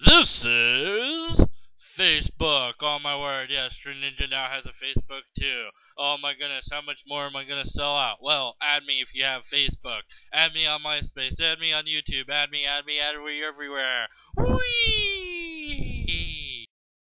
This is Facebook. Oh my word, yes, True Ninja now has a Facebook too. Oh my goodness, how much more am I gonna sell out? Well, add me if you have Facebook. Add me on MySpace. Add me on YouTube. Add me everywhere. Whee!